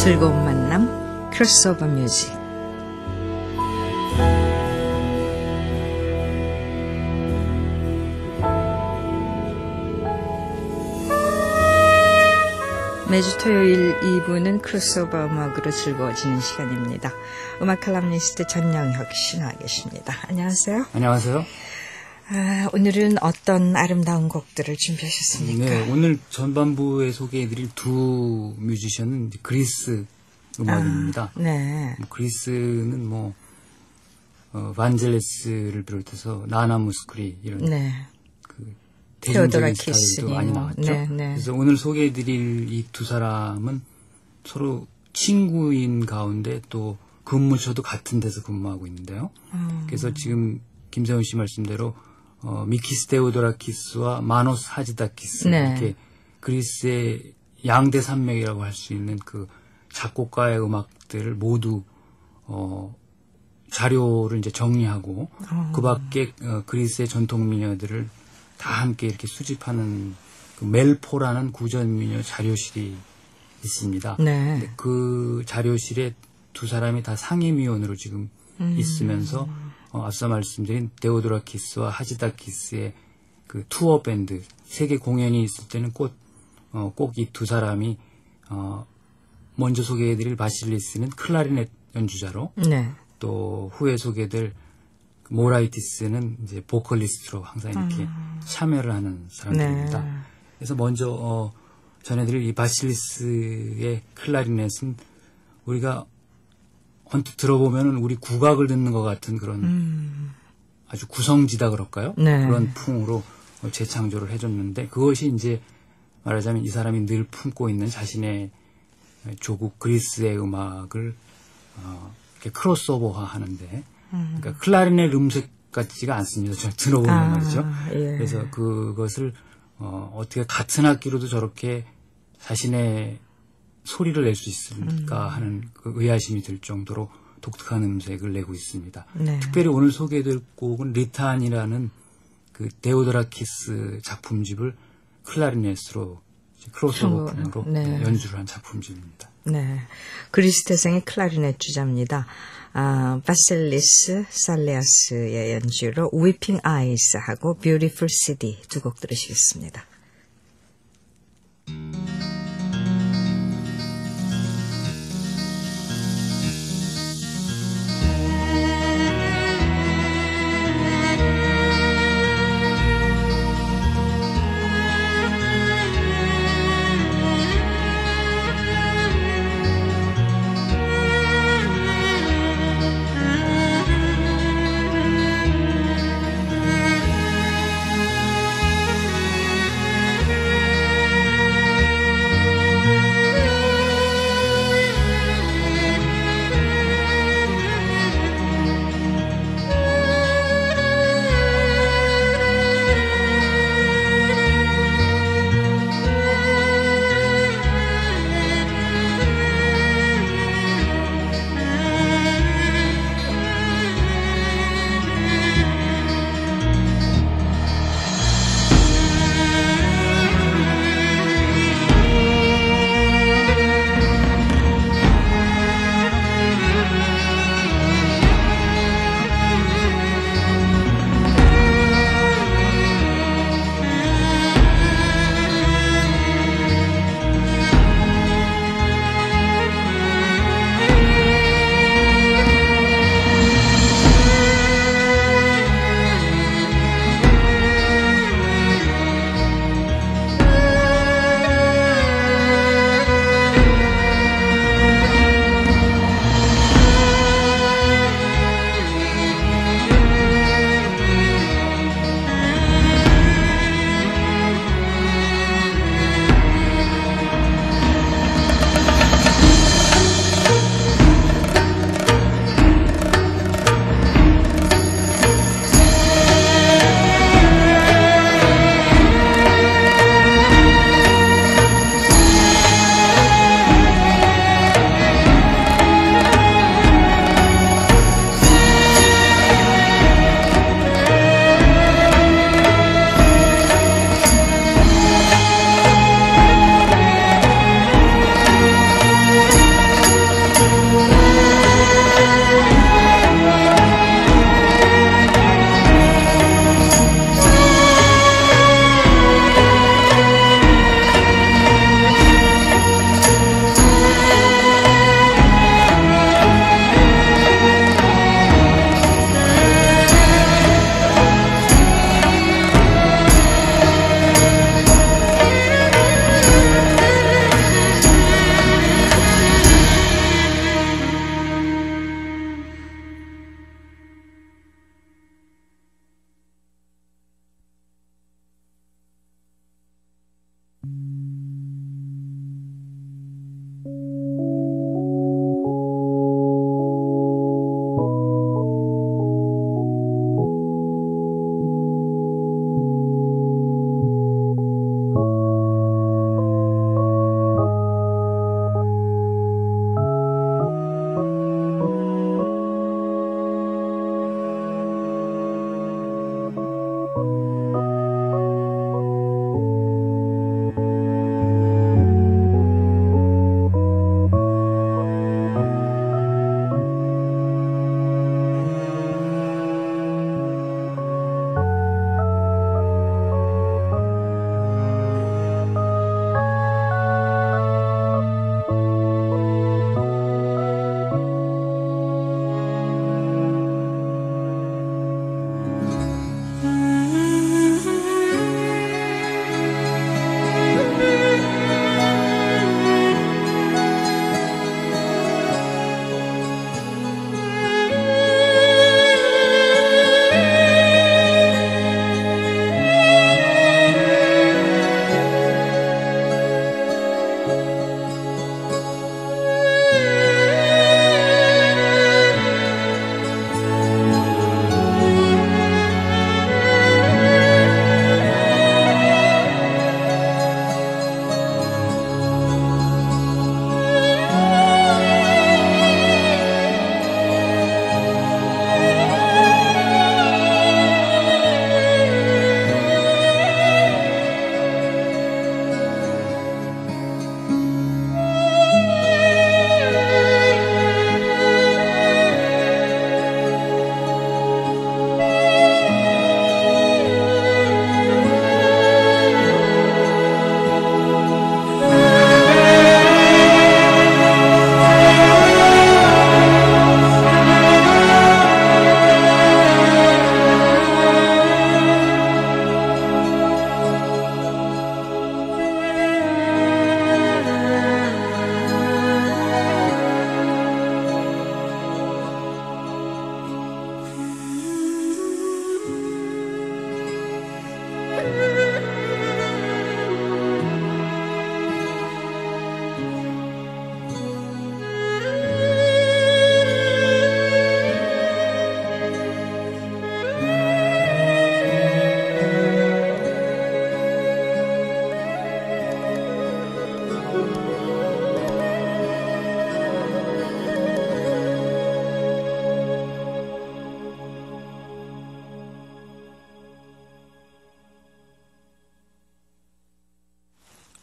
즐거운 만남 크로스오버 뮤직. 매주 토요일 2부는 크로스오버 음악으로 즐거워지는 시간입니다. 음악 칼럼니스트 전영혁 씨 나와 계십니다. 안녕하세요. 안녕하세요. 오늘은 어떤 아름다운 곡들을 준비하셨습니까? 네, 오늘 전반부에 소개해드릴 두 뮤지션은 그리스 음악입니다. 네. 그리스는 반젤레스를 비롯해서 나나 무스크리 이런 네. 그 대중적인 스타일도 키스니 많이 나왔죠. 네. 그래서 오늘 소개해드릴 이 두 사람은 서로 친구인 가운데 또 근무처도 같은 데서 근무하고 있는데요. 그래서 지금 김세훈 씨 말씀대로 미키스 데오도라키스와 마노스 하지다키스 네. 이렇게 그리스의 양대 산맥이라고 할 수 있는 그 작곡가의 음악들을 모두 자료를 이제 정리하고 그 밖에 그리스의 전통 민요들을 다 함께 이렇게 수집하는 그 멜포라는 구전 민요 자료실이 있습니다. 네. 근데 그 자료실에 두 사람이 다 상임위원으로 지금 있으면서 앞서 말씀드린 데오도라키스와 하지다키스의 그 투어 밴드 세계 공연이 있을 때는 꼭 이 두 사람이 먼저 소개해드릴 바실리스는 클라리넷 연주자로 네. 또 후에 소개될 모라이티스는 이제 보컬리스트로 항상 이렇게 참여를 하는 사람들입니다. 네. 그래서 먼저 전해드릴 이 바실리스의 클라리넷은 우리가 언뜻 들어보면은 우리 국악을 듣는 것 같은 그런 아주 구성지다 그럴까요? 네. 그런 풍으로 재창조를 해줬는데 그것이 이제 말하자면 이 사람이 늘 품고 있는 자신의 조국 그리스의 음악을 이렇게 크로스오버화 하는데 그러니까 클라리넷 음색 같지가 않습니다. 저 들어보면 말이죠. 예. 그래서 그것을 어떻게 같은 악기로도 저렇게 자신의 소리를 낼 수 있을까 하는 그 의아심이 들 정도로 독특한 음색을 내고 있습니다. 네. 특별히 오늘 소개해드릴 곡은 리탄이라는 그 데오도라키스 작품집을 클라리넷으로 크로스오버풍으로 네. 연주를 한 작품집입니다. 네. 그리스 태생의 클라리넷 주자입니다. 바실리스 살레아스의 연주로 Weeping Eyes하고 Beautiful City 두 곡 들으시겠습니다.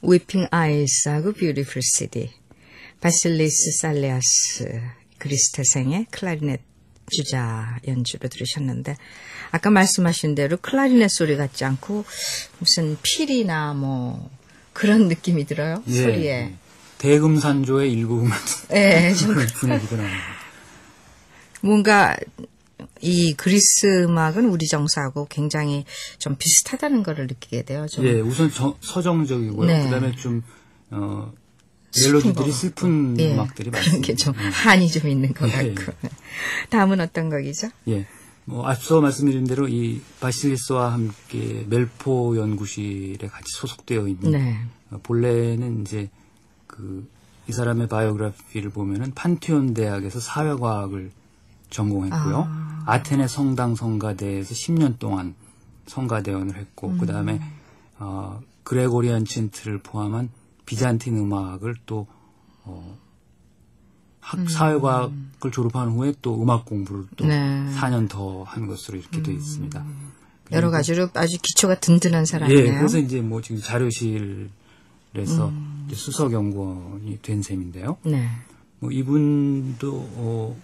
Weeping Eyes하고 Beautiful City, 바실리스 살레아스 그리스 태생의 클라리넷 주자 연주로 들으셨는데 아까 말씀하신 대로 클라리넷 소리 같지 않고 무슨 필이나 뭐 그런 느낌이 들어요. 예, 소리에. 대금산조의 일부분 같은 예, 좀 분위기가 납니다. 뭔가 이 그리스 음악은 우리 정서하고 굉장히 좀 비슷하다는 걸 느끼게 돼요. 좀. 예, 우선 서정적이고요. 네. 그다음에 좀 멜로디들이 슬픈 예, 음악들이 그런 많습니다. 게 좀 한이 좀 있는 것 예, 같고. 다음은 어떤 곡이죠? 예. 앞서 말씀드린 대로 이 바실리스와 함께 멜포 연구실에 같이 소속되어 있는 네. 본래는 이제 이 사람의 바이오그래피를 보면은 판테온 대학에서 사회과학을 전공했고요. 아테네 성당 성가대에서 10년 동안 성가대원을 했고 그다음에 그레고리안 친트를 포함한 비잔틴 음악을 또 사회과학을 졸업한 후에 또 음악 공부를 또 네. 4년 더 한 것으로 이렇게 되어 있습니다. 여러 가지로 아주 기초가 든든한 사람이네요. 예, 그래서 이제 뭐 지금 자료실에서 이제 수석 연구원이 된 셈인데요. 네. 뭐 이분도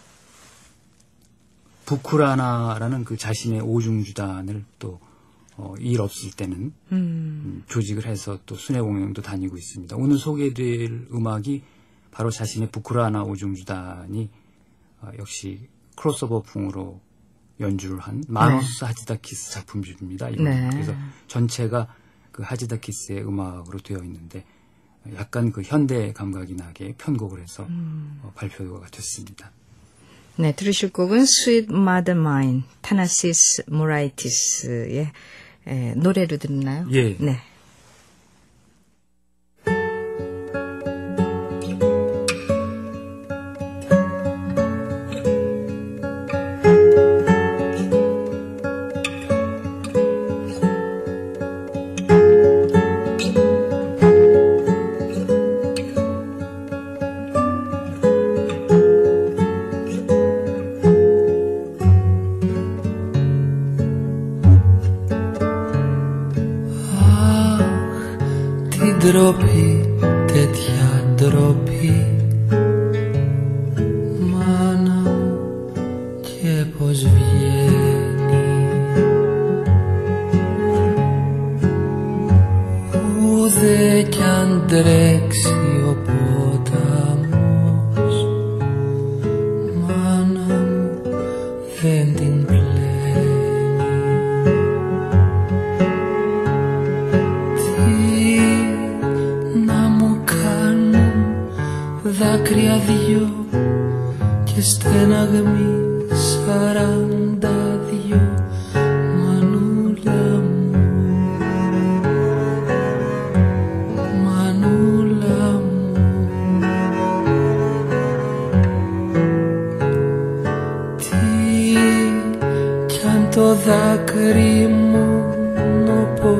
부쿠라나라는 그 자신의 오중주단을 또 일 없을 때는 조직을 해서 또 순회 공연도 다니고 있습니다. 오늘 소개해드릴 음악이 바로 자신의 부쿠라나 오중주단이 역시 크로스오버풍으로 연주를 한 마노스 하지다키스 작품집입니다. 네. 그래서 전체가 그 하지다키스의 음악으로 되어 있는데 약간 그 현대 감각이 나게 편곡을 해서 발표가 됐습니다. 네, 들으실 곡은 Sweet Mother Mine, 타나시스 모라이티스의 노래로 듣나요? 예. 네. ντροπή, τέτοια ντροπή, μάνα μου, και πως βγαίνει. Ούτε κι αν τρέξει ο ποταμός, μάνα μου, δεν την πλένει. Δάκρυα δυο και στεναγμή 42, μανούλα μου, μανούλα μου. Τι κι αν το δάκρυ μου νοπό,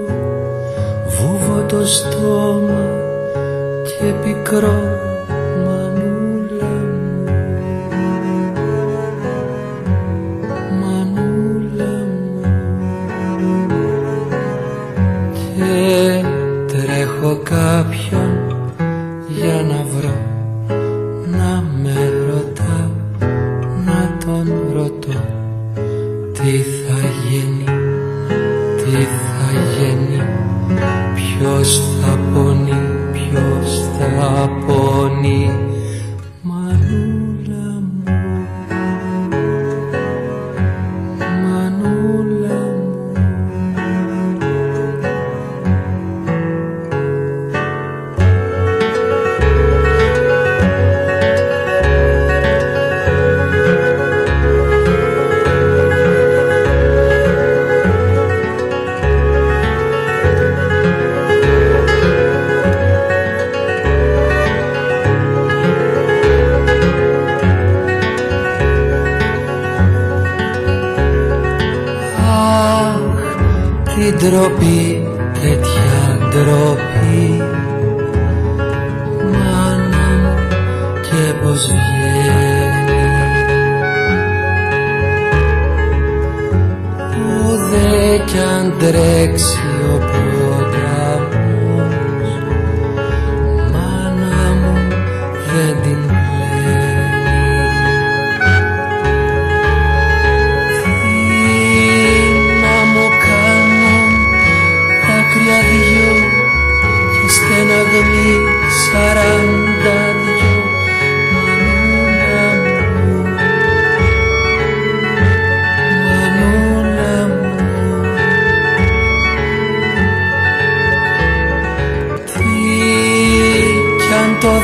βούβω το στόμα και πικρό. Κάποιον για να βρω, να με ρωτά, να τον ρωτώ. Τι θα γίνει, τι θα γίνει, ποιος θα πονεί, ποιος θα πονεί. Μανούλα μου, μανούλα μου. Ντροπή, τέτοια ντροπή, μάνα μου, και πως βγαίνει. Ούτε κι αν τρέξει ο ποταμός,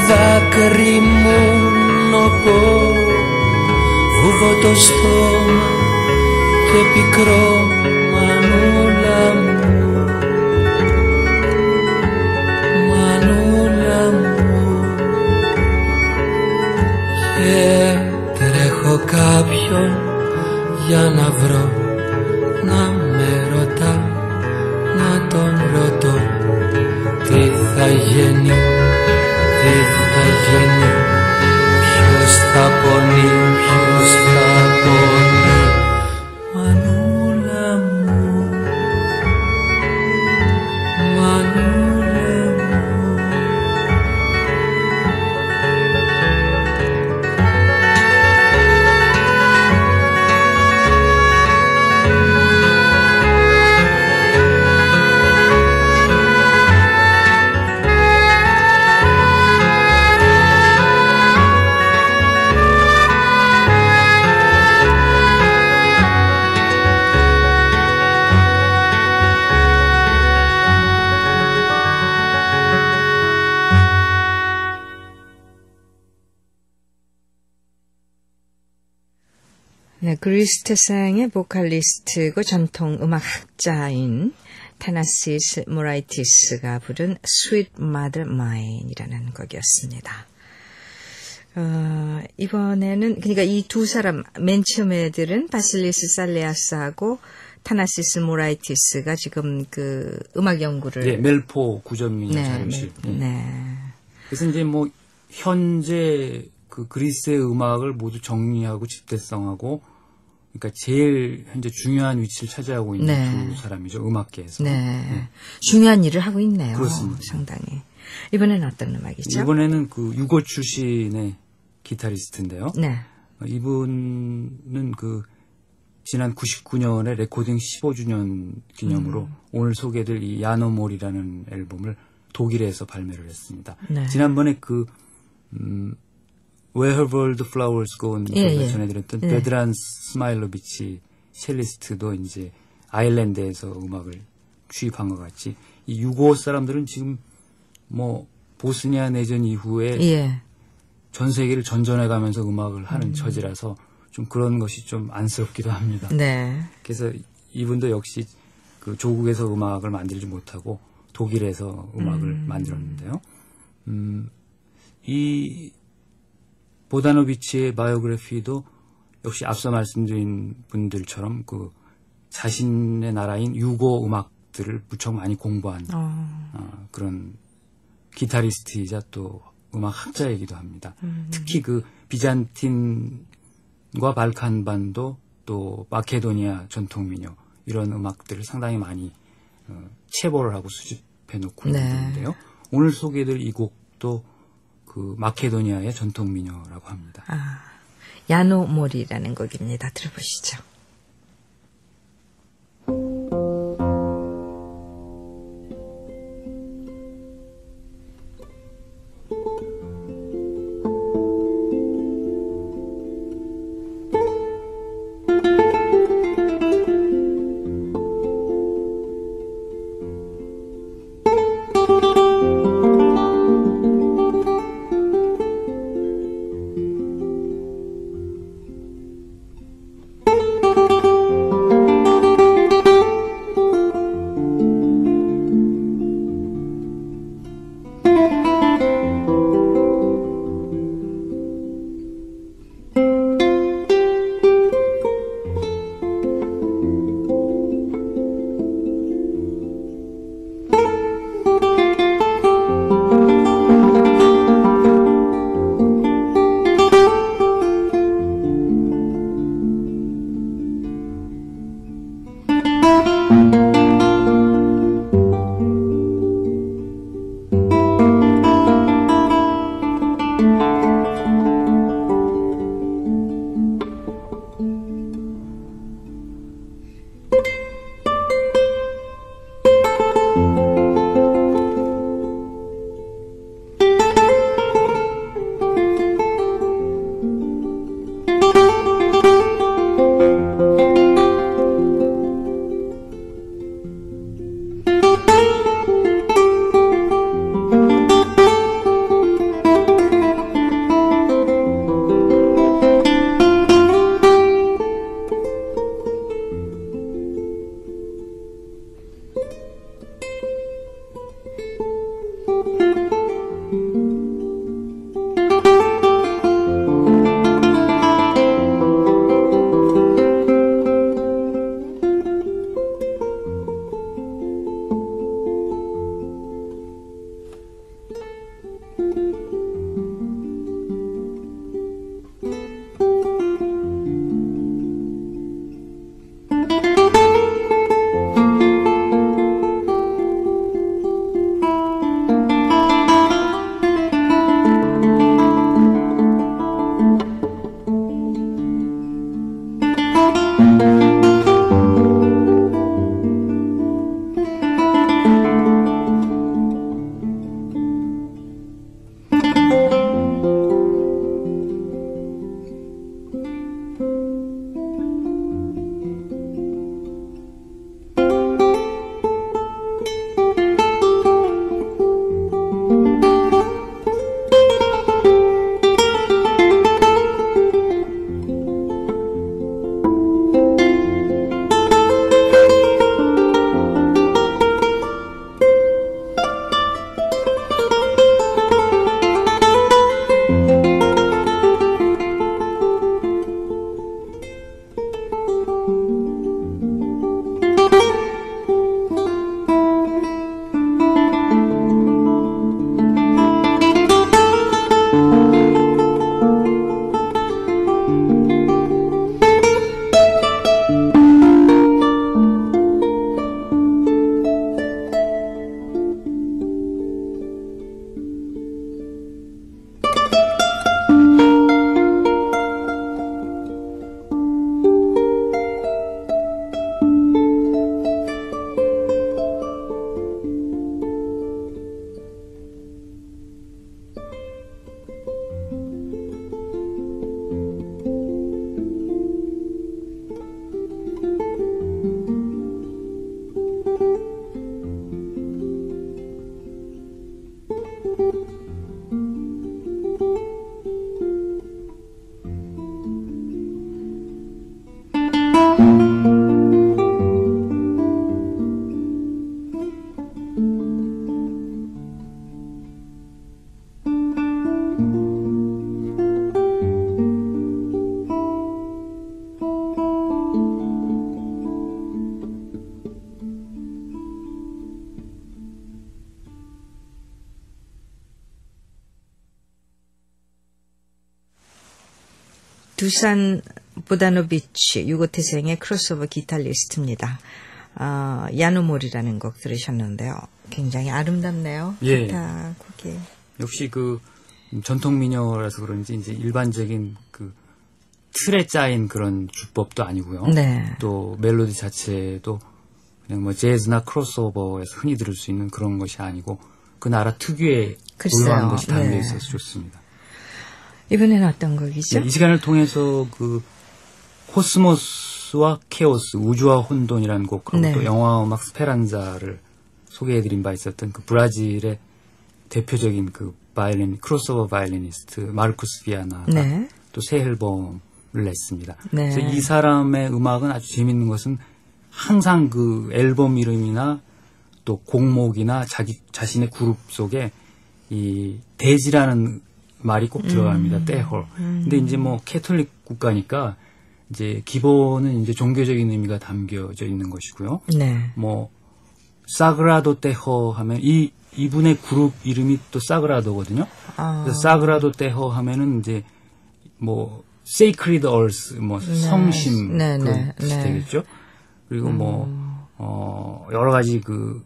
δάκρυ νοπό, βούβω το στόμα και πικρό μανούλα μου, μανούλα μου. Και τρέχω κάποιον για να βρω, να με ρωτά, να τον ρωτώ τι θα γίνει, τι θα γίνει, ποιος θα πονεί, ποιος θα πονεί. Μανούλα μου, μανούλα μου. 네, 그리스 태생의 보컬리스트고 전통 음악학자인 타나시스 모라이티스가 부른 Sweet Mother Mine이라는 곡이었습니다. 이번에는 그러니까 이 두 사람 맨 처음에 들은 바실리스 살레아스하고 타나시스 모라이티스가 지금 그 음악 연구를 네, 멜포 구전민요 자료실. 네. 그래서 이제 뭐 현재 그 그리스의 음악을 모두 정리하고 집대성하고 그러니까 제일 현재 중요한 위치를 차지하고 있는 네. 두 사람이죠. 음악계에서. 네. 네. 중요한 일을 하고 있네요. 그렇습니다. 상당히. 이번에는 어떤 음악이죠? 이번에는 그 유고 출신의 기타리스트인데요. 네. 이분은 그 지난 99년에 레코딩 15주년 기념으로 오늘 소개될 이 야노몰이라는 앨범을 독일에서 발매를 했습니다. 네. 지난번에 그 Where Her World Flowers Go 전해드렸던 베드란 스마일로비치 첼리스트도 이제 아일랜드에서 음악을 취입한 것 같이 이 유고 사람들은 지금 뭐 보스니아 내전 이후에 예. 전 세계를 전전해가면서 음악을 하는 처지라서 좀 그런 것이 좀 안쓰럽기도 합니다. 네. 그래서 이분도 역시 그 조국에서 음악을 만들지 못하고 독일에서 음악을 만들었는데요. 이 보다노비치의 바이오그래피도 역시 앞서 말씀드린 분들처럼 그 자신의 나라인 유고 음악들을 무척 많이 공부한 그런 기타리스트이자 또 음악 학자이기도 합니다. 특히 그 비잔틴과 발칸반도 또 마케도니아 전통민요 이런 음악들을 상당히 많이 체보를 하고 수집해 놓고 있는데요. 오늘 소개해드릴 이 곡도 그 마케도니아의 전통 민요라고 합니다. 야노몰이라는 곡입니다. 들어보시죠. 두산 보다노비치 유고태생의 크로스오버 기타리스트입니다. 야누몰이라는 곡 들으셨는데요. 굉장히 아름답네요. 예. 기타 곡이. 역시 그 전통 민요라서 그런지 이제 일반적인 그 틀에 짜인 그런 주법도 아니고요. 네. 또 멜로디 자체도 그냥 뭐 재즈나 크로스오버에서 흔히 들을 수 있는 그런 것이 아니고 그 나라 특유의 글쎄요. 고유한 것이 담겨 네. 있어서 좋습니다. 이번에는 어떤 곡이죠? 네, 이 시간을 통해서 그 코스모스와 케오스, 우주와 혼돈이라는 곡하고 네. 또 영화 음악 스페란자를 소개해드린 바 있었던 그 브라질의 대표적인 그 크로스오버 바이올리니스트 마르쿠스 비아나가 네. 또 새 앨범을 냈습니다. 네. 그래서 이 사람의 음악은 아주 재밌는 것은 항상 그 앨범 이름이나 또 곡목이나 자신의 그룹 속에 이 대지라는 말이 꼭 들어갑니다. 떼허. 근데 이제 뭐 캐톨릭 국가니까 이제 기본은 이제 종교적인 의미가 담겨져 있는 것이고요. 네. 뭐 사그라도 떼허 하면 이분의 그룹 이름이 또 사그라도거든요. 그래서 사그라도 떼허 하면은 이제 뭐 sacred earth 뭐 성심 네, 그런 네, 뜻이 네. 되겠죠. 그리고 여러 가지 그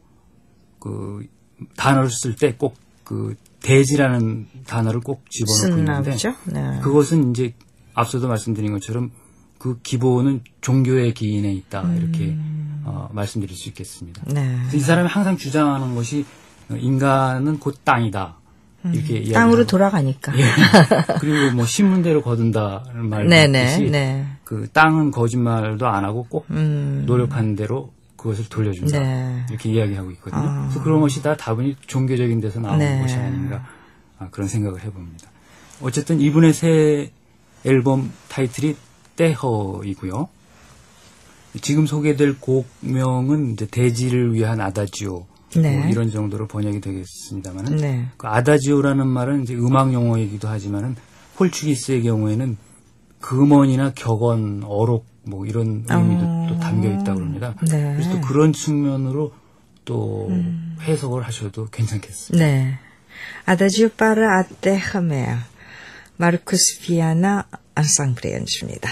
단어를 쓸 때 꼭 그 대지라는 단어를 꼭 집어넣고 쓴나 있는데 보죠? 네. 그것은 이제 앞서도 말씀드린 것처럼 그 기본은 종교의 기인에 있다 이렇게 말씀드릴 수 있겠습니다. 네. 이 사람이 항상 주장하는 것이 인간은 곧 땅이다 이렇게 이야기하고 땅으로 돌아가니까. 예. 그리고 뭐 신문대로 거둔다는 말 네네. 같듯이 네. 그 땅은 거짓말도 안 하고 꼭 노력하는 대로 그것을 돌려준다 네. 이렇게 이야기하고 있거든요. 그래서 그런 것이 다 다분히 종교적인 데서 나온 네. 것이 아닌가 그런 생각을 해봅니다. 어쨌든 이분의 새 앨범 타이틀이 떼허이고요. 지금 소개될 곡명은 이제 대지를 위한 아다지오 네. 뭐 이런 정도로 번역이 되겠습니다만은 네. 그 아다지오라는 말은 이제 음악 용어이기도 하지만은 포르투기스의 경우에는 금언이나 격언, 어록 뭐 이런 의미도 또 담겨 있다고 합니다. 네. 그래서 또 그런 측면으로 또 해석을 하셔도 괜찮겠습니다. 네. 아다지오 파라 아테하메아 마르쿠스 비아나 안상블의 연주입니다.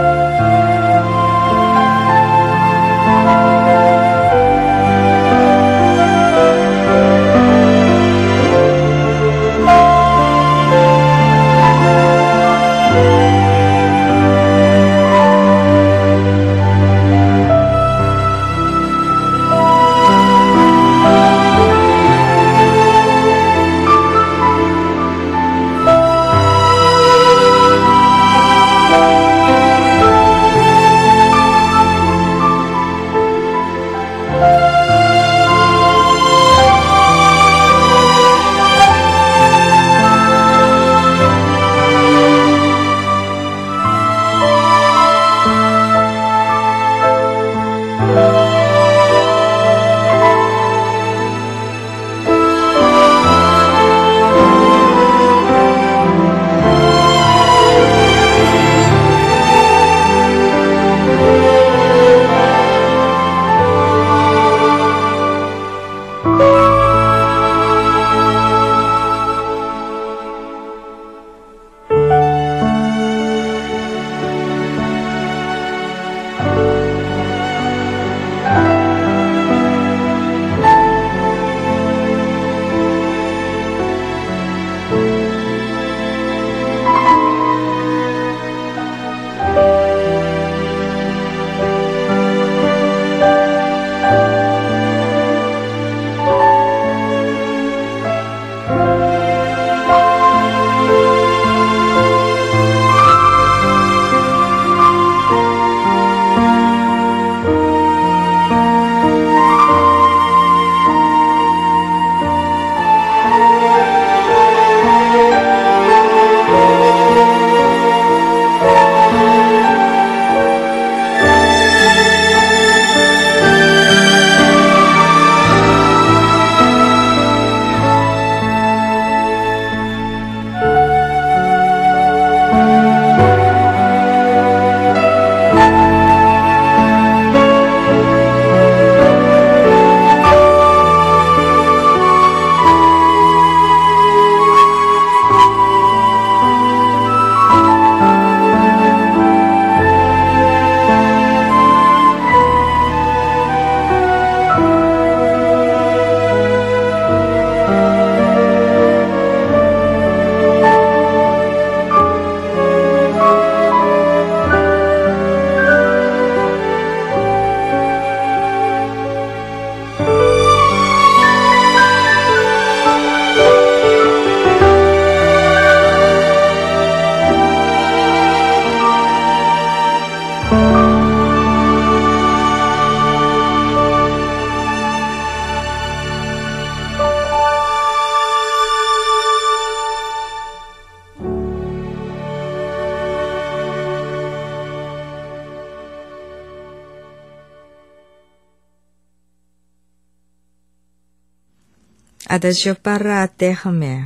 아다지오 파라 테헤메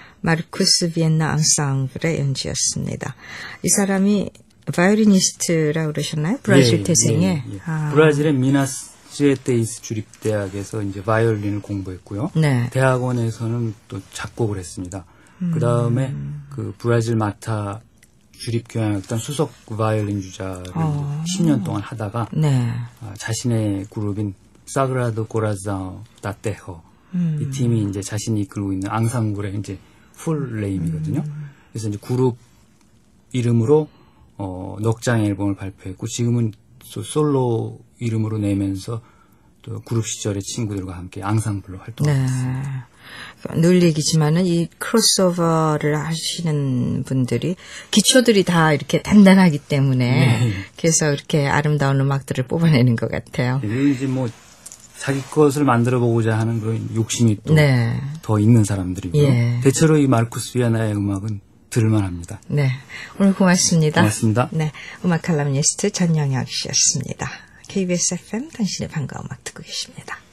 마르쿠스 비엔나 앙상블의 연주였습니다. 이 사람이 바이올리니스트라고 그러셨나요? 브라질 태생에. 예. 브라질의 미나스제테이스 주립대학에서 이제 바이올린을 공부했고요. 네. 대학원에서는 또 작곡을 했습니다. 그 다음에 그 브라질 마타 주립교향악단 수석 바이올린 주자를 10년 동안 하다가 네. 자신의 그룹인 사그라도 코라자오 다테호 이 팀이 이제 자신이 이끌고 있는 앙상블의 이제 풀 네임이거든요. 그래서 이제 그룹 이름으로 넉 장의 앨범을 발표했고 지금은 또 솔로 이름으로 내면서 또 그룹 시절의 친구들과 함께 앙상블로 활동하고 있습니다. 늘 얘기지만은 이 크로스오버를 하시는 분들이 기초들이 다 이렇게 단단하기 때문에 그래서 이렇게 아름다운 음악들을 뽑아내는 것 같아요. 이제 뭐 자기 것을 만들어 보고자 하는 그런 욕심이 또 더 있는 사람들이고요. 대체로 이 마르쿠스 비아나의 음악은 들을만합니다. 네, 오늘 고맙습니다. 고맙습니다. 네, 음악 칼럼니스트 전영혁 씨였습니다. KBS FM 당신의 반가운 음악 듣고 계십니다.